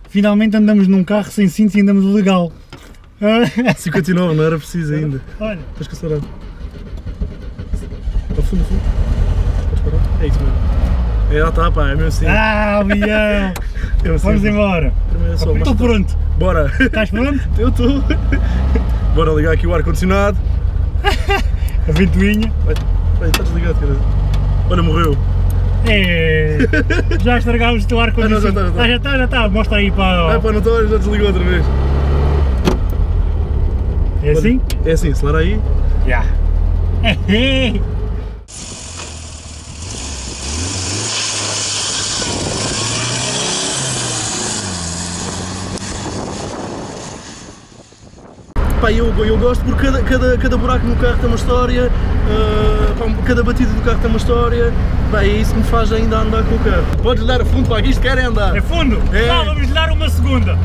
Finalmente andamos num carro sem cinto e andamos legal. 59, não era preciso ainda. Olha. Estás cansado. Ao fundo, ao fundo. Podes parar? É isso mesmo. É, já está, pá, é mesmo assim. Ah, Leão! Vamos embora. Estou pronto. Bora. Estás pronto? Eu estou. Bora ligar aqui o ar-condicionado. A ventoinha. Vai, está desligado, cara. Olha, morreu. É, já estragámos o teu ar-condicionado. Ah, não, já está. Mostra aí para. Ah, pá, não está, já desligou outra vez. É assim? É assim, acelera aí. Já. Pá, eu gosto porque cada buraco no carro tem uma história, pá, cada batida do carro tem uma história, pá, é isso que me faz ainda andar com o carro. Podes dar a fundo, pá, que isto quer andar. É fundo? É. Não, vamos dar uma segunda.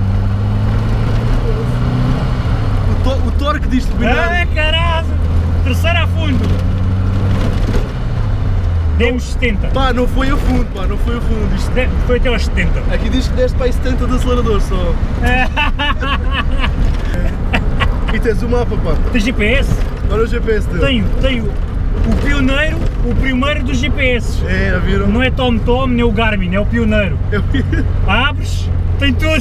O torque disto, Ah, caralho! Terceira a fundo. Demos 70. Pá, não foi a fundo, pá, não foi a fundo. Isto... Foi até aos 70. Aqui diz que deste para aí 70 de acelerador só. E tens o mapa, pá. Tem GPS? Olha o GPS dele. Tenho o pioneiro, o primeiro dos GPS. É, já viram? Não é TomTom nem o Garmin, é o pioneiro. Eu... Abres, tem tudo.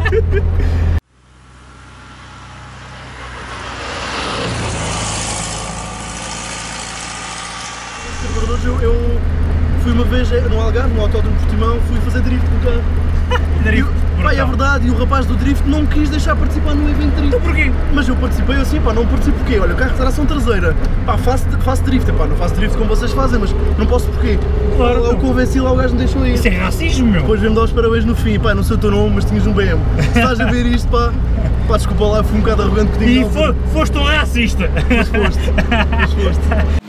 Eu fui uma vez no Algarve, no Autódromo de Portimão, fui fazer drift com o carro. Drift, pá, é verdade, e o rapaz do drift não me quis deixar participar no evento drift. Então porquê? Mas eu participei assim, pá, não participo porquê? Olha, o carro de tração traseira, pá, faço drift, pá, não faço drift como vocês fazem, mas não posso porquê? Claro, Eu convenci lá, o gajo me deixou ir. Isso é racismo, meu. Depois veio-me dar os parabéns no fim, pá, não sei o teu nome, mas tinhas um BM. Se estás a ver isto, pá, desculpa lá, fui um bocado arrogante que E digo. foste um racista. Mas foste.